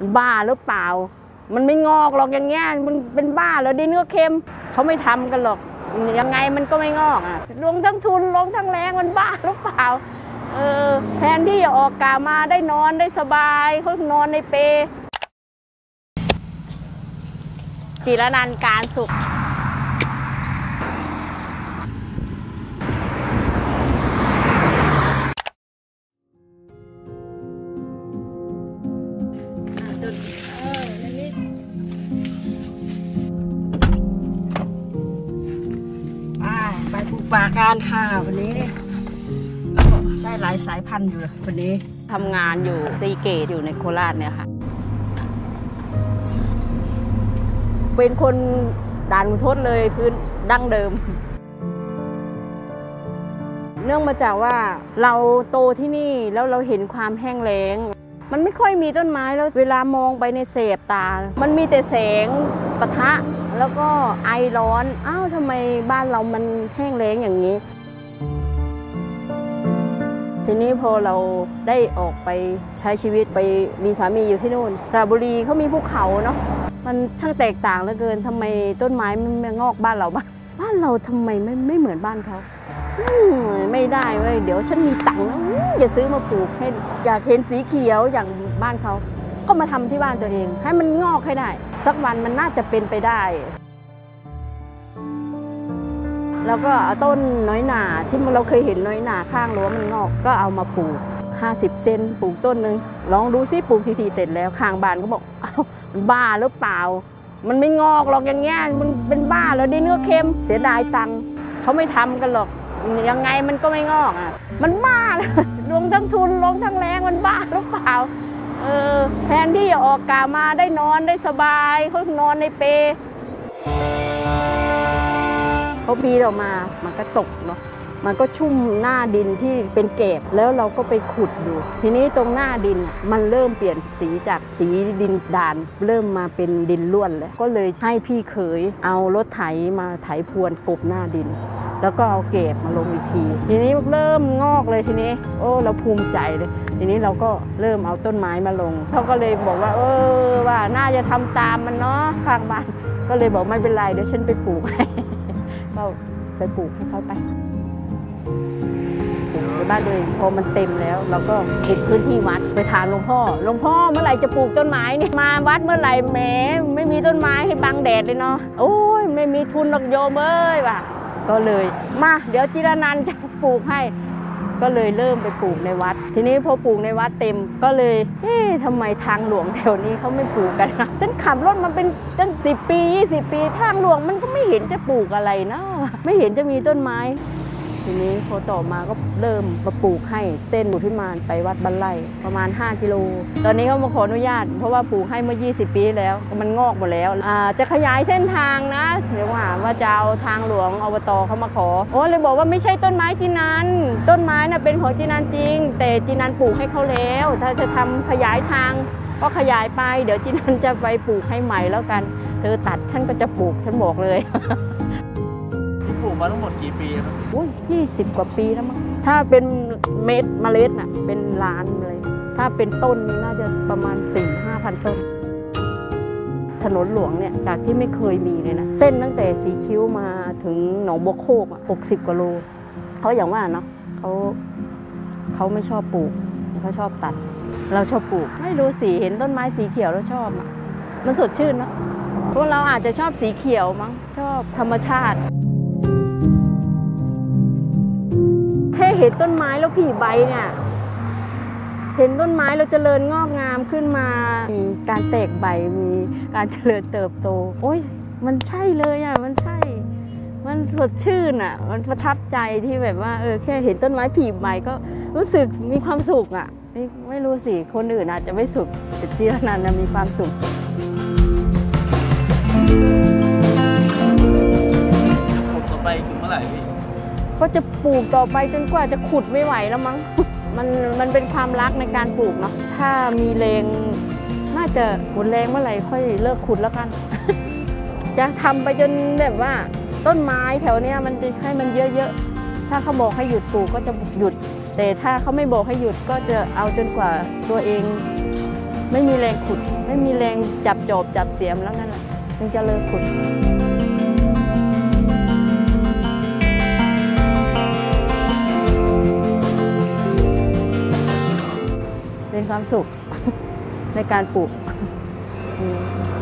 บ้าหรือเปล่ามันไม่งอกหรอกอย่างเงี้ยมันเป็นบ้าเหรอดินก็เค็มเขาไม่ทำกันหรอกยังไงมันก็ไม่งอกลงทั้งทุนลงทั้งแรงมันบ้าหรือเปล่าแทนที่จะออกกามาได้นอนได้สบายเขานอนในเปจิรนันท์การสุขไปปลูกป่าการค่ะวันนี้ก็ได้หลายสายพันธุ์อยู่วันนี้ทำงานอยู่ซีเกตอยู่ในโคราชเนี่ยค่ะเป็นคนด่านขุนทดเลยพื้นดั้งเดิมเนื่องมาจากว่าเราโตที่นี่แล้วเราเห็นความแห้งแล้งมันไม่ค่อยมีต้นไม้แล้วเวลามองไปในเสพตามันมีแต่แสงปะทะแล้วก็ไอร้อนอ้าวทำไมบ้านเรามันแห้งแล้งอย่างนี้ทีนี้พอเราได้ออกไปใช้ชีวิตไปมีสามีอยู่ที่นู่นสระบุรีเขามีภูเขาเนาะมันช่างแตกต่างเหลือเกินทำไมต้นไม้มันงอกบ้านเราบ้านเราทำไมไม่เหมือนบ้านเขาไม่ได้เว้ยเดี๋ยวฉันมีตังค์แล้วอย่าซื้อมาปลูกให้อยากเห็นสีเขียวอย่างบ้านเขาก็มาทำที่บ้านตัวเองให้มันงอกให้ได้สักวันมันน่าจะเป็นไปได้แล้วก็เอาต้นน้อยหน่าที่เราเคยเห็นน้อยหน่าข้างรั้วมันงอกก็เอามาปลูก50 เซนปลูกต้นนึงลองดูซิปลูกทีเสร็จแล้วข้างบ้านก็บอกเอ้าบ้าหรือเปล่ามันไม่งอกหรอกอย่างเงี้ยมันเป็นบ้าแล้วดินก็เค็มเสียดายตังค์เขาไม่ทำกันหรอกยังไงมันก็ไม่งอกมันบ้าเลยลงทั้งทุนลงทั้งแรงมันบ้าหรือเปล่าแทนที่จะออกกามาได้นอนได้สบายเขานอนในเปพอปีออกมามันก็ตกเนาะมันก็ชุ่มหน้าดินที่เป็นเกล็ดแล้วเราก็ไปขุดดูทีนี้ตรงหน้าดินมันเริ่มเปลี่ยนสีจากสีดินด่านเริ่มมาเป็นดินล้วนเลยก็เลยให้พี่เขยเอารถไถมาไถพรวนกบหน้าดินแล้วก็เอาเก็บมาลงอีกทีทีนี้เริ่มงอกเลยทีนี้โอ้เราภูมิใจเลยทีนี้เราก็เริ่มเอาต้นไม้มาลงเขาก็เลยบอกว่าว่าน่าจะทำตามมันเนาะข้างบ้านก็เลยบอกไม่เป็นไรเดี๋ยวฉันไปปลูกให้ก็ไปปลูกให้เขาไปในบ้านเลยพอมันเต็มแล้วเราก็เก็บพื้นที่วัดไปถามหลวงพ่อเมื่อไหร่จะปลูกต้นไม้เนี่ยมาวัดเมื่อไหร่แหมไม่มีต้นไม้ให้บังแดดเลยเนาะโอ้ยไม่มีทุนหรอกโยมเอ้ยว่ะก็เลยมาเดี๋ยวจิรนันท์จะปลูกให้ก็เลยเริ่มไปปลูกในวัดทีนี้พอปลูกในวัดเต็มก็เลยทำไมทางหลวงแถวนี้เขาไม่ปลูกกันนะฉันขับรถมาเป็นตั้ง10 ปี20 ปีทางหลวงมันก็ไม่เห็นจะปลูกอะไรนะไม่เห็นจะมีต้นไม้ทีนี้พอต่อมาก็เริ่มมาปลูกให้เส้นบุพิมานไปวัดบ้านไร่ประมาณ5 กิโลตอนนี้เขามาขออนุญาตเพราะว่าปลูกให้เมื่อ20 ปีแล้วมันงอกหมดแล้วจะขยายเส้นทางนะเดี๋ยวว่าจะเอาทางหลวงอบตเขามาขอเลยบอกว่าไม่ใช่ต้นไม้จินันต้นไม้น่ะเป็นของจินันจริงแต่จินันปลูกให้เขาแล้วถ้าจะทำขยายทางก็ขยายไปเดี๋ยวจินันจะไปปลูกให้ใหม่แล้วกันเธอตัดฉันก็จะปลูกฉันบอกเลยปลูกมาทั้งหมดกี่ปีครับ 20 กว่าปีแล้วมั้งถ้าเป็นเมล็ดน่ะเป็นล้านเลยถ้าเป็นต้นนี่น่าจะประมาณ 4-5,000 ต้นถนนหลวงเนี่ยจากที่ไม่เคยมีเลยนะเส้นตั้งแต่สีคิ้วมาถึงหนองบัวโคก60 กว่าโลเขาอย่างว่าเนาะเขาไม่ชอบปลูกเขาชอบตัดเราชอบปลูกไม่รู้สีเห็นต้นไม้สีเขียวแล้วชอบมันสดชื่นเนาะพวกเราอาจจะชอบสีเขียวมั้งชอบธรรมชาติแค่เห็นต้นไม้แล้วผีใบเนี่ยเห็นต้นไม้เราเจริญงอกงามขึ้นมามีการแตกใบมีการเจริญเติบโตโอ้ยมันใช่เลยมันใช่มันสดชื่นมันประทับใจที่แบบว่าแค่เห็นต้นไม้ผีใบก็รู้สึกมีความสุขไม่รู้สิคนอื่นอาจจะไม่สุขแต่จิรนันท์มีความสุขปลูกต่อไปถึงเมื่อไหร่พี่ก็จะปลูกต่อไปจนกว่าจะขุดไม่ไหวแล้วมั้งมันเป็นความรักในการปลูกเนาะถ้ามีแรงน่าจะหมดแรงเมื่อไหร่ค่อยเลิกขุดแล้วกัน จะทำไปจนแบบว่าต้นไม้แถวเนี้ยมันจะให้มันเยอะๆถ้าเขาบอกให้หยุดปลูกก็จะหยุดแต่ถ้าเขาไม่บอกให้หยุดก็จะเอาจนกว่าตัวเองไม่มีแรงขุดไม่มีแรงจับจอบจับเสียมแล้วนั่นแหละถึงจะเลิกขุดเป็นความสุขในการปลูก